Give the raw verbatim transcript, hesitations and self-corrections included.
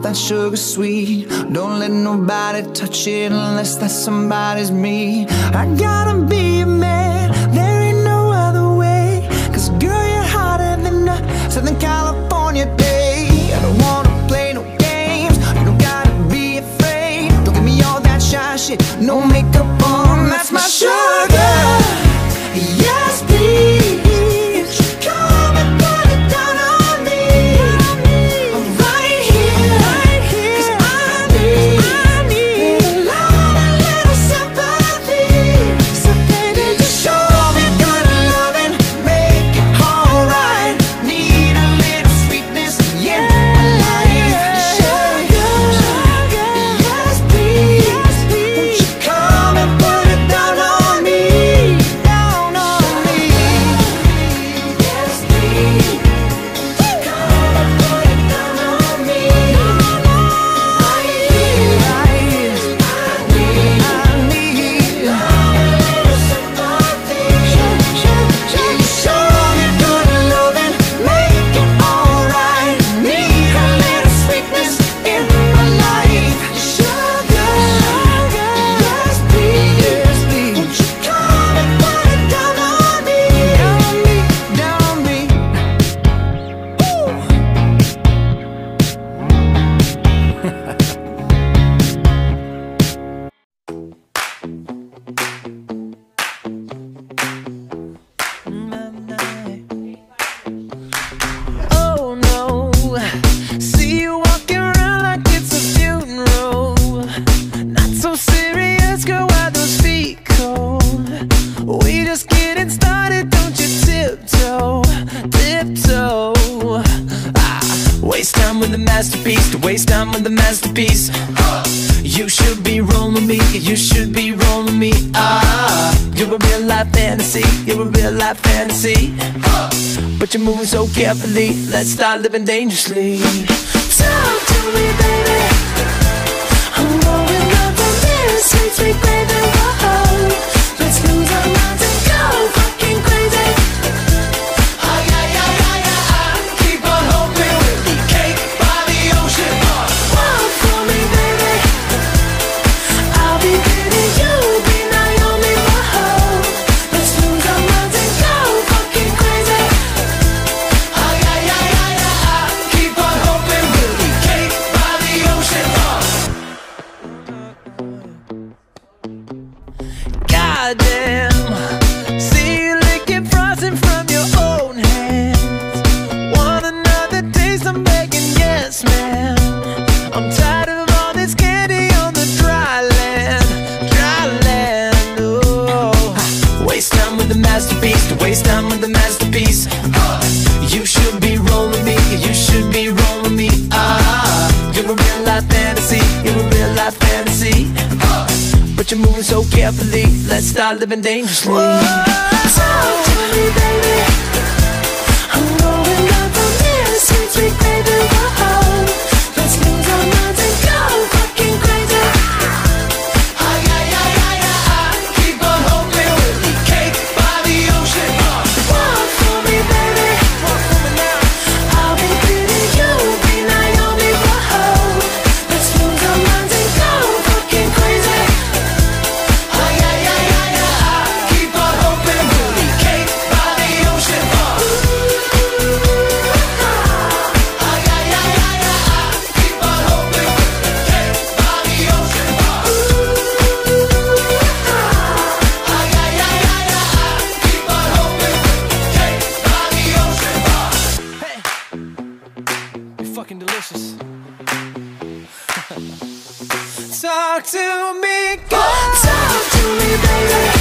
that sugar sweet. Don't let nobody touch it unless that somebody's me. I gotta be a man, there ain't no other way. Cause girl, you're hotter than a Southern California day. I don't wanna play no games, you don't gotta be afraid. Don't give me all that shy shit, no makeup on, that's my sugar. Yes, please. Masterpiece, to waste time with the masterpiece. You should be rolling me, you should be rolling me. Ah, you're a real life fantasy, you're a real life fantasy. But you're moving so carefully, let's start living dangerously. Talk to me, baby. I'm going up on this sweet, sweet baby. Whoa, let's lose our minds and go fucking crazy. Goddamn, see you licking frosting from your own hands. Want another taste? I'm begging, yes, man. I'm tired of all this candy on the dry land, dry land. Oh, waste time with the masterpiece, to waste time with the masterpiece. You should be rolling me, you should be rolling me. Ah, you're a real life fantasy, you're a real life fantasy. But you're moving so carefully, let's start living dangerously. Talk to me, baby. I'm going up on this sweet, sweet baby. Whoa, let's lose our minds and go fucking crazy. Ay, ay, ay, ay, ay, keep on hoping we'll be cake by the ocean. Walk for me, baby. Walk for me now. I'll be pretty, you'll be Naomi. Whoa, let's lose our minds and go fucking crazy. Fucking delicious. Talk to me, girl. Talk to me, baby.